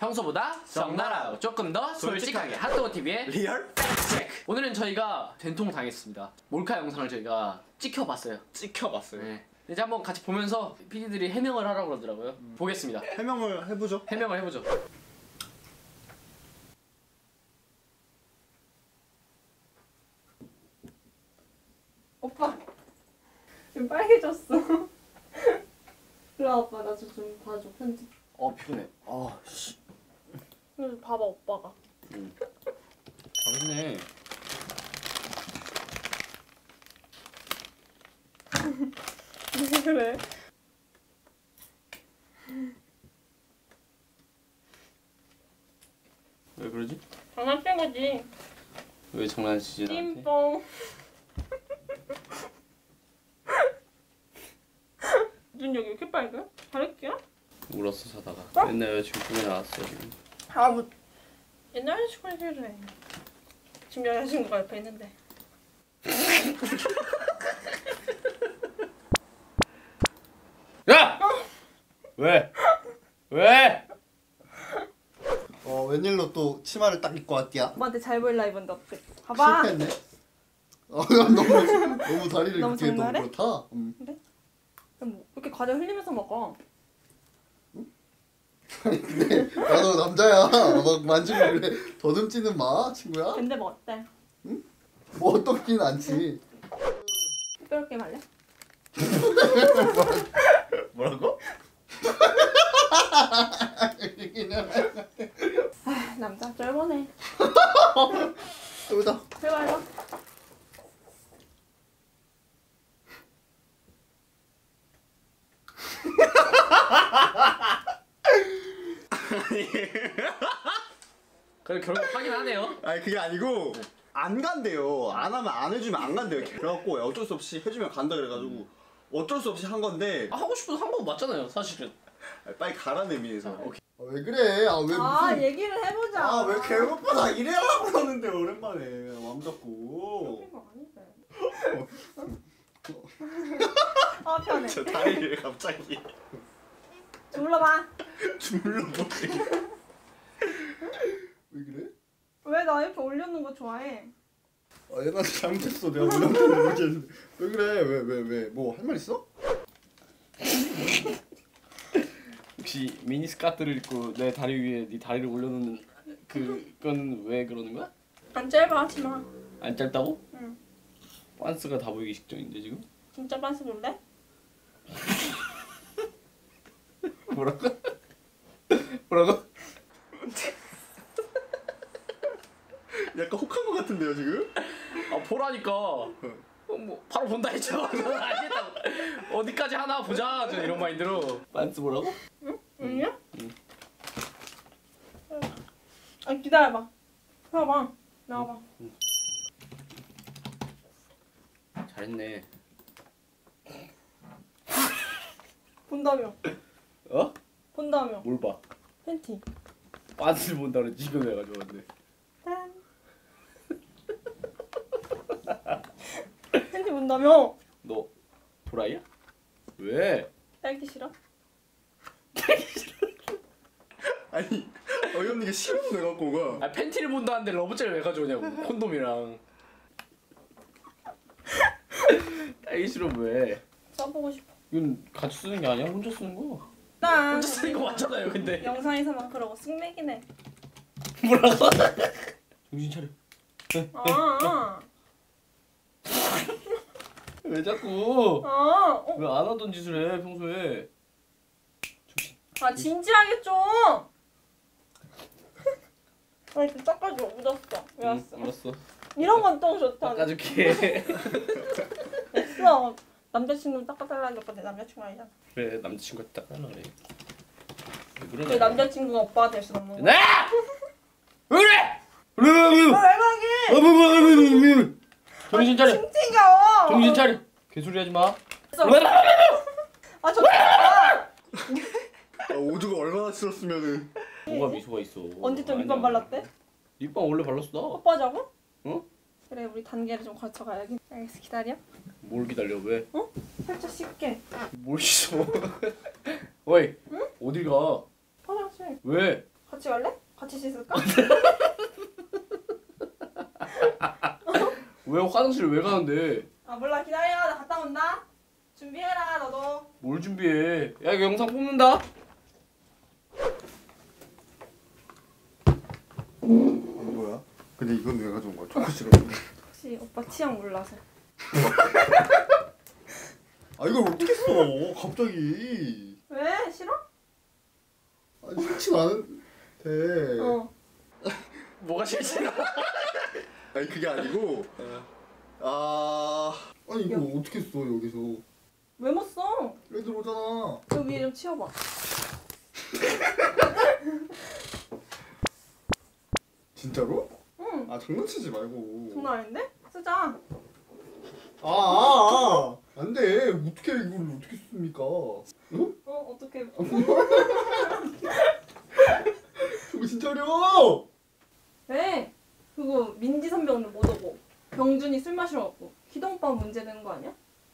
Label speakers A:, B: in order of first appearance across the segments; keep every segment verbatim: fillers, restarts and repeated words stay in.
A: 평소보다 적나라하고 조금 더 솔직하게 핫도그티비의
B: 리얼
A: 팩트체크. 오늘은 저희가 된통 당했습니다. 몰카 영상을 저희가 찍혀봤어요.
B: 찍혀봤어요.
A: 네. 이제 한번 같이 보면서 피디들이 해명을 하라고 그러더라고요. 음. 보겠습니다.
B: 해명을 해보죠.
A: 해명을 해보죠.
C: 오빠 지금 빨개졌어. 일로 와봐. 나 좀 봐줘. 편집.
A: 어 피곤해. 아 씨.
C: 그래서 봐봐 오빠가.
A: 응. 잘했네.
C: 왜 그래?
A: 왜 그러지?
C: 장난친 거지.
A: 왜 장난치지 나한테?
C: 띵뽕. 눈 여기 왜 이렇게 빨개? 다를게요?
A: 울었어 자다가.
C: 어?
A: 옛날 여자친구 꿈에 나왔어 지금.
C: 아 뭐 옛날 여자친구를 그래. 지금 여자친구가 옆에 있는데.
A: 야! 왜? 왜?
B: 어 웬일로 또 치마를 딱 입고 왔디야?
C: 오빠한테 잘 보일라 입은데 어떡해. 봐봐.
B: 실패했네. 어 너무 너무 다리를
C: 너무
B: 그렇게 너무
C: 장난해?
B: 그렇다. 음.
C: 그래? 그럼 뭐 이렇게 과자 흘리면서 먹어.
B: 근데 나도 남자야. 막 만지고 그래. 더듬지는 마 친구야.
C: 근데 뭐 어때?
B: 뭐 어떻긴 않지.
C: 특별하게 말래?
B: 뭐라고?
C: 아 남자 쩔보네.
B: 또다.
C: 해봐 해봐.
A: 그래 결국 하긴 하네요.
B: 아니 그게 아니고 안 간대요. 안 하면 안 해주면 안 간대요. 그래갖고 어쩔 수 없이 해주면 간다 그래가지고 어쩔 수 없이 한 건데.
A: 아, 하고 싶어서 한 건 맞잖아요 사실은.
B: 빨리 가라는 의미에서.
A: 아,
B: 오케이. 아, 왜 그래? 아 왜
C: 아
B: 무슨?
C: 얘기를 해보자.
B: 아 왜 개오빠 나 이래하려고 그러는데 오랜만에 마음 잡고.
C: 이거 아닌데. 아 편해.
B: 저 다리를 갑자기
C: 눌러봐.
B: 주물러 보지. 왜 그래?
C: 왜 나 이렇게 올려놓는 거 좋아해?
B: 아 얘한테 잘못했어. 내가 올렸는데 모르겠는데. 왜 그래? 왜 왜 왜? 뭐 할 말 있어?
A: 혹시 미니스커트를 입고 내 다리 위에 네 다리를 올려놓는 그건 왜 그러는 거야?
C: 안 짧아 하지마.
A: 안 짧다고?
C: 응.
A: 빤스가 다 보이기 직전인데 지금?
C: 진짜 빤스 볼래?
A: 뭐라고? 뭐라고?
B: 약간 혹한 거 같은데요 지금?
A: 아 보라니까. 어, 뭐 바로 본다 했죠. 알겠다고. 어디까지 하나 보자. 저 이런 마인드로. 빤스 보라고?
C: 응? 응이야?
A: 응.
C: 아 기다려봐. 나와봐. 나와봐.
A: 잘했네.
C: 본다며.
A: 어?
C: 본다며.
A: 뭘 봐?
C: 팬티.
A: 빤스를 본다 그랬지 지금 해가지고 근데.
C: 짠. 팬티 본다며.
A: 너 도라이야? 왜?
C: 딸기 싫어?
B: 아니 어이없는 게 싫어서 내가 갖고 온 거야.
A: 아 팬티를 본다는데 러브젤을 왜 가져오냐고. 콘돔이랑. 딸기 싫어 왜?
C: 써보고 싶어.
A: 이건 같이 쓰는 게 아니야? 혼자 쓰는 거.
C: 나
A: 혼자 쓰는 거 맞잖아요 근데.
C: 영상에서만 그러고 쓱맥이네.
A: 뭐라고? 정신 차려.
C: 아.
A: 왜 자꾸?
C: 아. 어.
A: 왜 안 하던 짓을 해 평소에?
C: 아 진지하게 좀. 아니 좀 닦아줘. 묻었어. 왜 왔어?
A: 응, 알았어.
C: 이런 건 또 좋다.
A: 닦아줄게.
C: 됐어. 남자친구는 닦아달라는 오빠 내 남자친구 아니잖아.
A: 그래 남자친구한테 닦아달라 그래. 왜 그러냐?
C: 그 남자친구가 오빠가 될 수는 없는 거야.
A: 나! 왜 그래? 왜
C: 아,
A: 그래?
C: 왜 그러게?
A: 어, 뭐, 뭐, 뭐, 뭐, 뭐. 정신 차려.
C: 징징겨.
A: 정신 차려. 개소리 하지 마.
C: 됐어. 아 좋다.
B: 아, 오주가 얼마나 싫었으면은.
A: 뭐가 미소가 있어.
C: 언제 또 립밤
A: 아니야.
C: 발랐대?
A: 립밤 원래 발랐어 나.
C: 오빠자고?
A: 어?
C: 그래 우리 단계를 좀 거쳐가야겠. 알겠어 기다려.
A: 뭘 기다려 왜?
C: 어? 살짝 씻게.
A: 뭘 씻어? 어이.
C: 응?
A: 어딜 가?
C: 화장실.
A: 왜?
C: 같이 같이 갈래? 같이 씻을까?
A: 왜 화장실 왜 가는데?
C: 아 몰라 기다려 나 갔다 온다. 준비해라 너도.
A: 뭘 준비해? 야 이거 영상 뽑는다.
B: 뭐야? 근데 이건 왜 가져온 거야? 초코 싫어.
C: 혹시 오빠 취향 몰라서.
B: 아 이걸 어떻게 써? 갑자기.
C: 왜? 싫어?
B: 아니 싫지 않은데.
C: 어.
A: 뭐가 싫지?
B: 아니 그게 아니고. 아 아니 이거 어떻게 써 여기서?
C: 왜 못 써?
B: 애들 오잖아.
C: 그 위에 좀 치워봐.
B: 진짜로?
C: 응.
B: 아 장난치지 말고.
C: 장난 아닌데? 쓰자.
B: 아, 아, 아. 안 돼. 어떻게 이걸 어떻게 씁니까? 어?
C: 어 어떡해.
B: 이거 진짜 어려워.
C: 왜? 그거 민지 선배 오늘 못 오고 병준이 술 마시러 갔고 기동 오빠 문제 되는 거 아니야?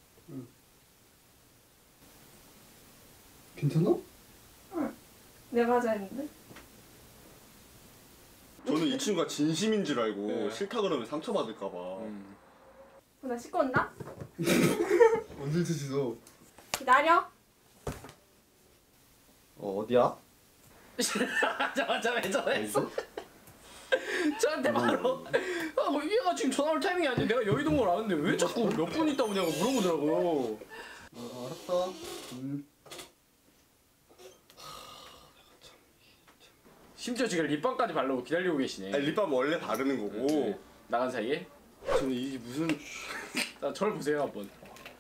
B: 괜찮아?
C: 내가 하자 했는데.
B: 저는 이 친구가 진심인 줄 알고
A: 네.
B: 싫다 그러면 상처받을까 봐.
A: 음.
C: 나 씻고 온다.
B: 언제 드시죠?
C: 기다려.
B: 어 어디야?
A: 잠깐만 왜 전화했어? 저한테 바로 아, 뭐 얘가 지금 전화 올 타이밍이 아닌데 내가 여의도인 걸 아는데 왜 자꾸 몇 분 있다 오냐고 물어보더라고.
B: 어 알았어. 음.
A: 심지어 지금 립밤까지 바르고 기다리고 계시네.
B: 아니, 립밤 원래 바르는 거고.
A: 네. 나간 사이에?
B: 저는 이게 무슨
A: 자, 저를 보세요 한번.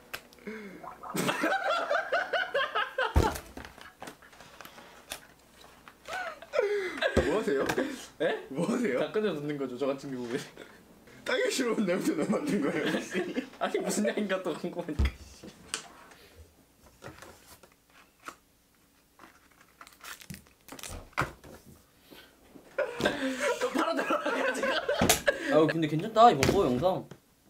B: 뭐 하세요?
A: 에?
B: 뭐 하세요?
A: 다 끊어 듣는 거죠 저 같은 경우에.
B: 땅이 싫어온 냄새나 맡은 거예요 혹시?
A: 아니 무슨 양인가 또 궁금하니까. 또 바로 들어가요 지금.
D: 아 근데 괜찮다 이번 거 영상.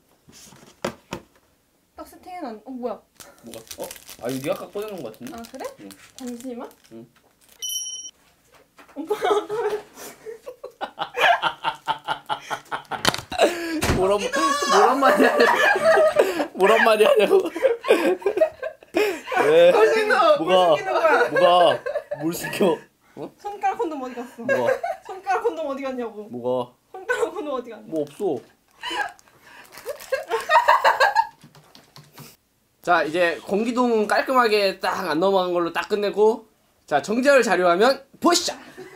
C: 딱 세팅해놨. 어 뭐야?
D: 뭐가? 어? 아 이거 네가 아까 꺼내놓은 거 같은데?
C: 아 그래?
D: 응.
C: 잠시만.
D: 응.
C: 오빠.
D: 뭐란 뭐란 말이 하냐고. 뭐란 말이 하냐고. 왜?
C: 당신도
D: 뭐가?
C: 뭘 시키는 거야?
D: 뭐가? 뭘 시켜? 어?
C: 손가락 콘돔 어디 갔어?
D: 뭐가?
C: 손가락 콘돔 어디 갔냐고.
D: 뭐가?
C: 손가락 콘돔 어디 갔냐?
D: 뭐 없어.
A: 자 이제 공기동 깔끔하게 딱 안 넘어간 걸로 딱 끝내고 자 정재열 자료화면 보시죠.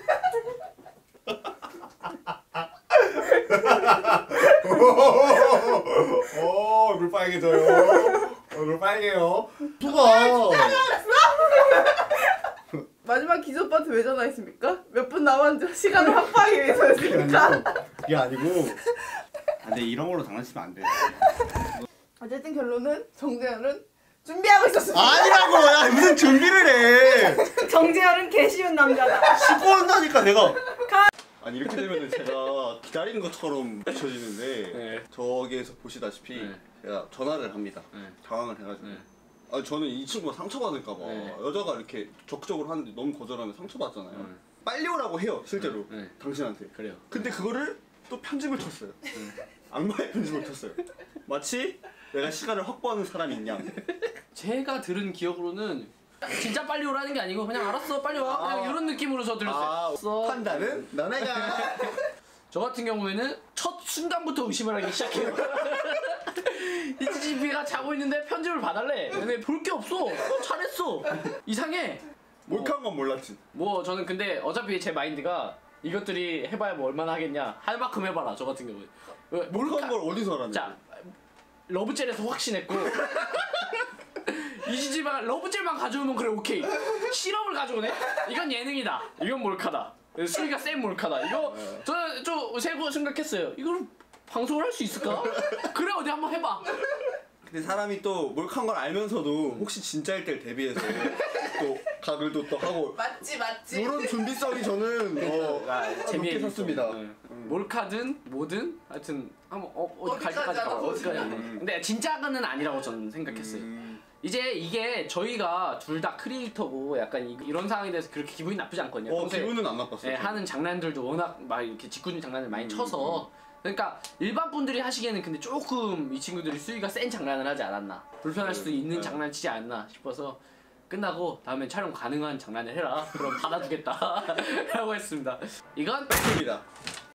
B: 어 얼굴 빨개져요. 얼굴 빨개요. 누가?
E: 마지막 기조 오빠한테 왜 전화했습니까? 몇 분 남았는데 시간을 확보하기 위해서였습니까?
B: 그게 아니고. 근데 이런 걸로 장난치면 안 돼.
E: 어쨌든 결론은 정재현은 준비하고 있었습니다.
B: 아니라고. 야 무슨 준비를 해.
C: 정재열은 개 쉬운 남자다.
B: 씻고 온다니까 내가. 아니 이렇게 되면은 제가 기다리는 것처럼 비춰지는데
A: 네.
B: 저기에서 보시다시피
A: 네.
B: 제가 전화를 합니다.
A: 네.
B: 당황을 해가지고.
A: 네.
B: 아 저는 이 친구가 상처받을까봐
A: 네.
B: 여자가 이렇게 적극적으로 하는데 너무 거절하면 상처받잖아요.
A: 네.
B: 빨리 오라고 해요 실제로.
A: 네. 네.
B: 당신한테.
A: 그래요.
B: 근데 그거를 또 편집을 쳤어요. 악마의 편집을 쳤어요. 마치 내가 시간을 확보하는 사람인 양.
A: 제가 들은 기억으로는 진짜 빨리 오라는 게 아니고 그냥 알았어 빨리 와 그냥
B: 아.
A: 이런 느낌으로 저 들었어요.
B: 아, 판단은 너네가.
A: 저 같은 경우에는 첫 순간부터 의심을 하기 시작해요. 이지지비가 자고 있는데 편집을 봐달래. 근데 볼 게 없어. 어, 잘했어. 이상해.
B: 몰카한 건 몰랐지.
A: 뭐 저는 근데 어차피 제 마인드가 이것들이 해봐야 뭐 얼마나 하겠냐 할 만큼 해봐라. 저 같은 경우에
B: 몰카한 걸 어디서 알았냐.
A: 자 러브젤에서 확신했고 이지지가 러브젤만 가져오면 그래 오케이. 시럽을 가져오네? 이건 예능이다. 이건 몰카다. 수위가 센 몰카다. 이거 저는 좀 세고 생각했어요. 이걸 방송을 할 수 있을까? 그래 어디 한번 해봐.
B: 근데 사람이 또 몰카한 걸 알면서도 혹시 진짜일 때를 대비해서 또 각을 또, 또 하고
E: 맞지 맞지.
B: 이런 준비성이 저는 어,
A: 아, 재미에
B: 높게 샀습니다.
A: 네. 몰카든 뭐든 하여튼 한번 어, 어디 갈
E: 어디까지
A: 때까지 가봐.
E: 하나
A: 어디까지
E: 보자.
A: 안 해. 근데 진짜는 아니라고 저는 생각했어요.
B: 음,
A: 이제 이게 저희가 둘 다 크리에이터고 약간 이- 이런 상황에 대해서 그렇게 기분이 나쁘지 않거든요.
B: 어
A: 평소에
B: 기분은 안 나빴어요.
A: 예, 하는 장난들도 워낙 막 이렇게 짓궂은 장난을 많이 쳐서 그러니까 일반 분들이 하시기에는 근데 조금 이 친구들이 수위가 센 장난을 하지 않았나 불편할 수도 있는
B: 네.
A: 장난 치지 않나 싶어서 끝나고 다음엔 촬영 가능한 장난을 해라 그럼 받아주겠다 라고 했습니다. 이건
B: 입니다.